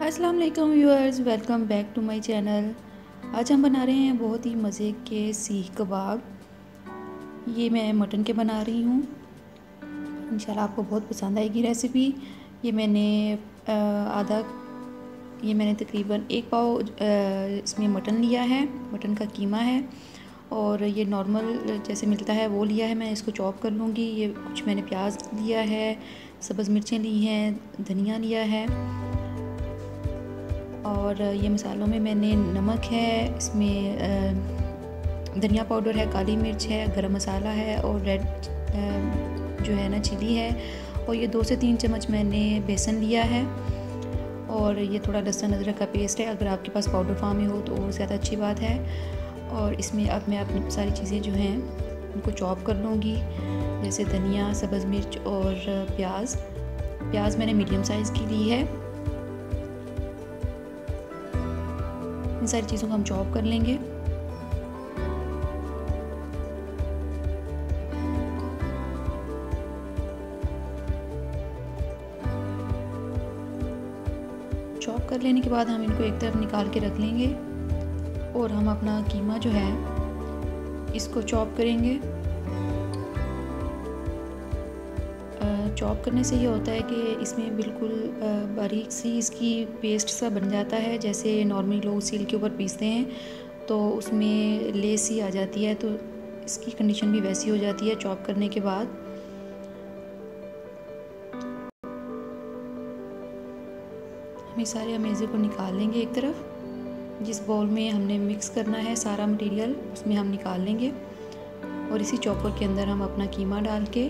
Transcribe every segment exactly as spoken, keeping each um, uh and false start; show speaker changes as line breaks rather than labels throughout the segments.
अस्सलाम वालेकुम viewers, welcome back to my channel. आज हम बना रहे हैं बहुत ही मज़े के सीख कबाब। ये मैं मटन के बना रही हूँ। इंशाल्लाह आपको बहुत पसंद आएगी रेसिपी। ये मैंने आ, आधा ये मैंने तकरीबन एक पाव आ, इसमें मटन लिया है। मटन का कीमा है और ये नॉर्मल जैसे मिलता है वो लिया है। मैं इसको चॉप कर लूँगी। ये कुछ मैंने प्याज लिया है, सब्ज़ मिर्चें ली हैं, धनिया लिया है और ये मसालों में मैंने नमक है, इसमें धनिया पाउडर है, काली मिर्च है, गरम मसाला है और रेड जो है ना चिली है। और ये दो से तीन चम्मच मैंने बेसन लिया है और ये थोड़ा लहसुन अदरक का पेस्ट है। अगर आपके पास पाउडर फॉर्म में हो तो और ज़्यादा अच्छी बात है। और इसमें अब मैं अपनी सारी चीज़ें जो हैं उनको चॉप कर लूँगी, जैसे धनिया, सब्ज़ मिर्च और प्याज। प्याज मैंने मीडियम साइज़ की ली है। इन सारी चीज़ों को हम चॉप कर लेंगे। चॉप कर लेने के बाद हम इनको एक तरफ निकाल के रख लेंगे और हम अपना कीमा जो है इसको चॉप करेंगे। चॉप करने से ये होता है कि इसमें बिल्कुल बारीक सी इसकी पेस्ट सा बन जाता है। जैसे नॉर्मली लोग सील के ऊपर पीसते हैं तो उसमें लेस सी आ जाती है, तो इसकी कंडीशन भी वैसी हो जाती है चॉप करने के बाद। हम इस सारे अमेज़े को निकाल लेंगे एक तरफ। जिस बाउल में हमने मिक्स करना है सारा मटेरियल उसमें हम निकाल लेंगे और इसी चॉपर के अंदर हम अपना कीमा डाल के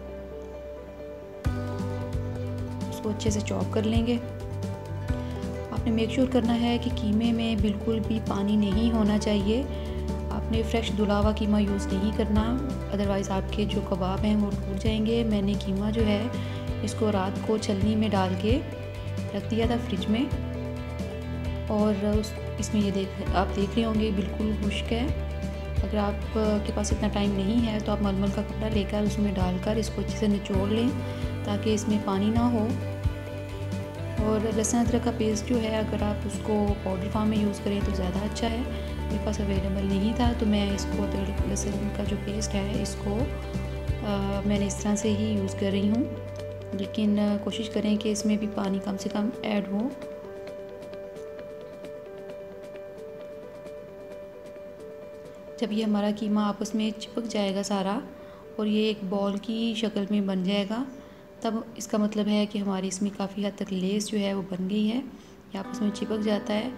उसको अच्छे से चॉप कर लेंगे। आपने मेक श्योर करना है कि कीमे में बिल्कुल भी पानी नहीं होना चाहिए। आपने फ्रेश धुला हुआ कीमा यूज़ नहीं करना, अदरवाइज़ आपके जो कबाब हैं वो टूट जाएंगे। मैंने कीमा जो है इसको रात को छलनी में डाल के रख दिया था फ्रिज में और उस इसमें ये देख आप देख रहे होंगे बिल्कुल खुश्क है। अगर आपके पास इतना टाइम नहीं है तो आप मलमल का कपड़ा लेकर उसमें डालकर इसको अच्छे से निचोड़ लें ताकि इसमें पानी ना हो। और लहसुन अदरक का पेस्ट जो है अगर आप उसको पाउडर फॉर्म में यूज़ करें तो ज़्यादा अच्छा है। मेरे पास अवेलेबल नहीं था तो मैं इसको अदरक लहसुन का जो पेस्ट है इसको आ, मैंने इस तरह से ही यूज़ कर रही हूँ, लेकिन आ, कोशिश करें कि इसमें भी पानी कम से कम ऐड हो। जब ये हमारा कीमा आपस में चिपक जाएगा सारा और ये एक बॉल की शक्ल में बन जाएगा, तब इसका मतलब है कि हमारी इसमें काफ़ी हद तक लेस जो है वो बन गई है, ये आपस में चिपक जाता है।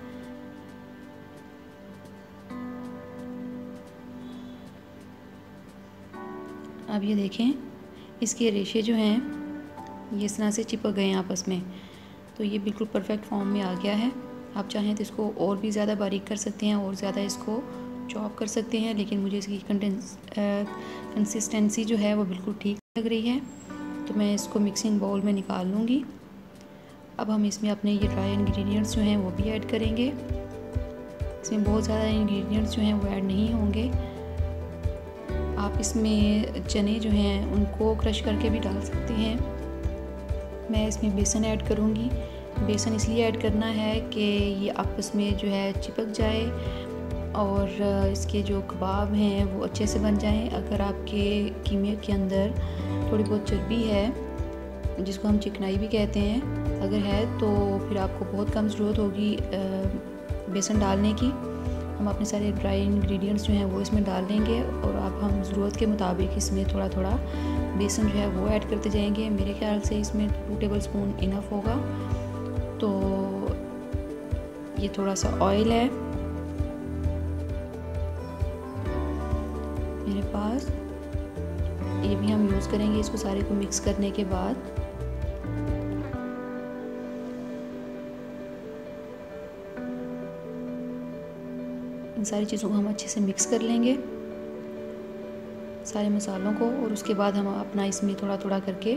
अब ये देखें इसके रेशे जो हैं ये इस तरह से चिपक गए हैं आपस में, तो ये बिल्कुल परफेक्ट फॉर्म में आ गया है। आप चाहें तो इसको और भी ज़्यादा बारीक कर सकते हैं और ज़्यादा इसको चॉप कर सकते हैं, लेकिन मुझे इसकी कंसिस्टेंसी जो है वो बिल्कुल ठीक लग रही है, तो मैं इसको मिक्सिंग बाउल में निकाल लूँगी। अब हम इसमें अपने ये ड्राई इंग्रेडिएंट्स जो हैं वो भी ऐड करेंगे। इसमें बहुत ज़्यादा इंग्रेडिएंट्स जो हैं वो ऐड नहीं होंगे। आप इसमें चने जो हैं उनको क्रश करके भी डाल सकते हैं। मैं इसमें बेसन ऐड करूँगी। बेसन इसलिए ऐड करना है कि ये आपस में जो है चिपक जाए और इसके जो कबाब हैं वो अच्छे से बन जाएं। अगर आपके कीमे के अंदर थोड़ी बहुत चर्बी है, जिसको हम चिकनाई भी कहते हैं, अगर है तो फिर आपको बहुत कम ज़रूरत होगी बेसन डालने की। हम अपने सारे ड्राई इंग्रेडिएंट्स जो हैं वो इसमें डाल देंगे और अब हम ज़रूरत के मुताबिक इसमें थोड़ा थोड़ा बेसन जो है वो ऐड करते जाएंगे। मेरे ख्याल से इसमें टू टेबल स्पून इनफ होगा। तो ये थोड़ा सा ऑयल है मेरे पास, ये भी हम यूज़ करेंगे इसको सारे को मिक्स करने के बाद। इन सारी चीज़ों को हम अच्छे से मिक्स कर लेंगे, सारे मसालों को, और उसके बाद हम अपना इसमें थोड़ा थोड़ा करके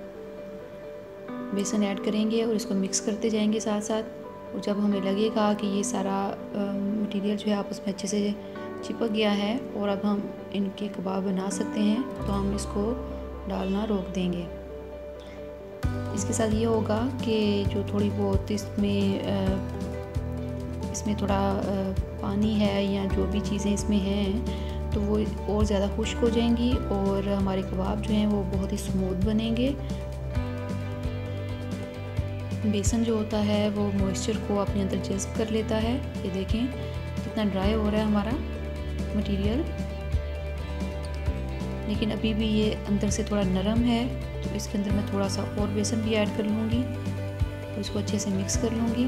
बेसन ऐड करेंगे और इसको मिक्स करते जाएंगे साथ साथ। और जब हमें लगेगा कि ये सारा मटेरियल जो है आपस में अच्छे से चिपक गया है और अब हम इनके कबाब बना सकते हैं, तो हम इसको डालना रोक देंगे। इसके साथ ये होगा कि जो थोड़ी बहुत इसमें इसमें थोड़ा पानी है या जो भी चीज़ें इसमें हैं तो वो और ज़्यादा खुश्क हो जाएंगी और हमारे कबाब जो हैं वो बहुत ही स्मूथ बनेंगे। बेसन जो होता है वो मॉइस्चर को अपने अंदर जज़्ब कर लेता है। ये देखें कितना ड्राई हो रहा है हमारा मटेरियल, लेकिन अभी भी ये अंदर से थोड़ा नरम है, तो इसके अंदर मैं थोड़ा सा और बेसन भी ऐड कर लूँगी और इसको अच्छे से मिक्स कर लूँगी।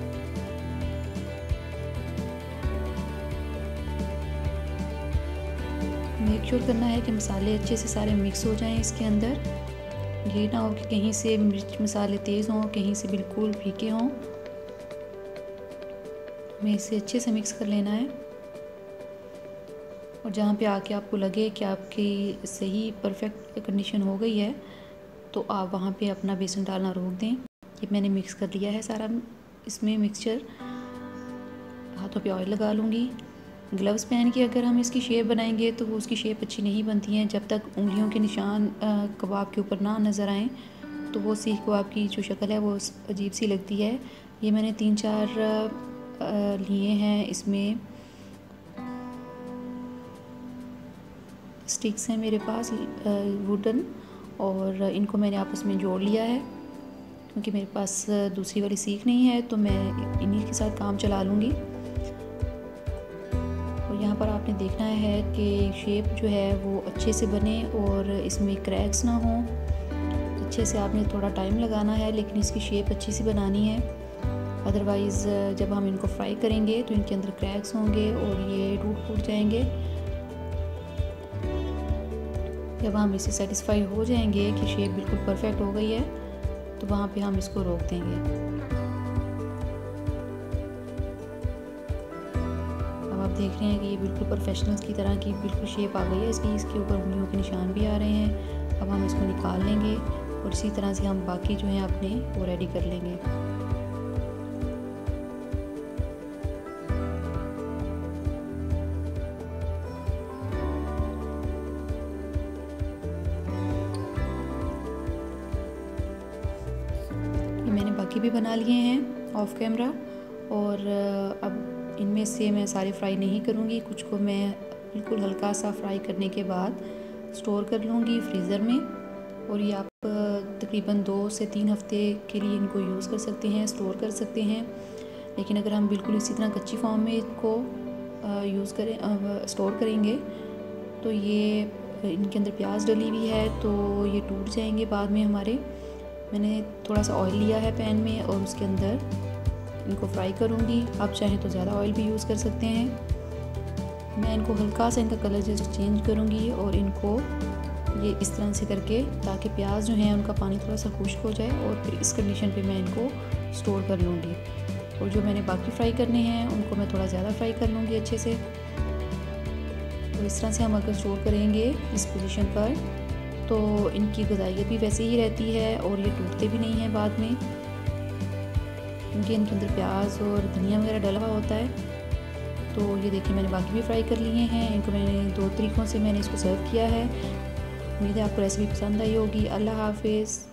मेक श्योर करना है कि मसाले अच्छे से सारे मिक्स हो जाएं इसके अंदर। ये ना हो कि कहीं से मिर्च मसाले तेज़ हों, कहीं से बिल्कुल फीके हों। हमें इसे अच्छे से मिक्स कर लेना है और जहाँ पे आके आपको लगे कि आपकी सही परफेक्ट कंडीशन हो गई है तो आप वहाँ पे अपना बेसन डालना रोक दें। ये मैंने मिक्स कर लिया है सारा इसमें मिक्सचर। हाथों पे ऑयल लगा लूँगी। ग्लव्स पहन के अगर हम इसकी शेप बनाएंगे तो वो उसकी शेप अच्छी नहीं बनती है। जब तक उंगलियों के निशान कबाब के ऊपर ना नज़र आएँ तो वो सीख कबाब की जो शक्ल है वो अजीब सी लगती है। ये मैंने तीन चार लिए हैं। इसमें स्टिक्स हैं मेरे पास वुडन और इनको मैंने आपस में जोड़ लिया है क्योंकि मेरे पास दूसरी वाली सीख नहीं है, तो मैं इन्हीं के साथ काम चला लूँगी। और यहाँ पर आपने देखना है कि शेप जो है वो अच्छे से बने और इसमें क्रैक्स ना हो। अच्छे से आपने थोड़ा टाइम लगाना है, लेकिन इसकी शेप अच्छी सी बनानी है, अदरवाइज़ जब हम इनको फ्राई करेंगे तो इनके अंदर क्रैक्स होंगे और ये टूट फूट जाएंगे। जब हम इससे सेटिस्फाई हो जाएंगे कि शेप बिल्कुल परफेक्ट हो गई है तो वहाँ पे हम इसको रोक देंगे। अब आप देख रहे हैं कि ये बिल्कुल प्रोफेशनल्स की तरह की बिल्कुल शेप आ गई है इसकी। इसके ऊपर उंगलियों के निशान भी आ रहे हैं। अब हम इसको निकाल लेंगे और इसी तरह से हम बाकी जो हैं अपने वो रेडी कर लेंगे। मैंने बाकी भी बना लिए हैं ऑफ कैमरा और अब इनमें से मैं सारे फ्राई नहीं करूँगी। कुछ को मैं बिल्कुल हल्का सा फ्राई करने के बाद स्टोर कर लूँगी फ्रीज़र में और ये आप तकरीबन दो से तीन हफ्ते के लिए इनको यूज़ कर सकते हैं, स्टोर कर सकते हैं। लेकिन अगर हम बिल्कुल इसी तरह कच्ची फॉर्म में इनको यूज़ करें स्टोर करेंगे तो ये इनके अंदर प्याज डली हुई है तो ये टूट जाएंगे बाद में हमारे। मैंने थोड़ा सा ऑयल लिया है पैन में और उसके अंदर इनको फ्राई करूँगी। आप चाहें तो ज़्यादा ऑयल भी यूज़ कर सकते हैं। मैं इनको हल्का सा इनका कलर जस्ट चेंज करूँगी और इनको ये इस तरह से करके, ताकि प्याज जो हैं उनका पानी थोड़ा सा खुश्क हो जाए और फिर इस कंडीशन पे मैं इनको स्टोर कर लूँगी। और जो मैंने बाकी फ्राई करने हैं उनको मैं थोड़ा ज़्यादा फ्राई कर लूँगी अच्छे से। तो इस तरह से हम अगर स्टोर करेंगे इस पोजीशन पर तो इनकी ग़िज़ाइयत भी वैसे ही रहती है और ये टूटते भी नहीं हैं बाद में, क्योंकि इनके अंदर प्याज और धनिया वगैरह डला हुआ होता है। तो ये देखिए मैंने बाकी भी फ्राई कर लिए हैं। इनको मैंने दो तरीक़ों से मैंने इसको सर्व किया है। उम्मीद है आपको रेसिपी पसंद आई होगी। अल्लाह हाफ़िज़।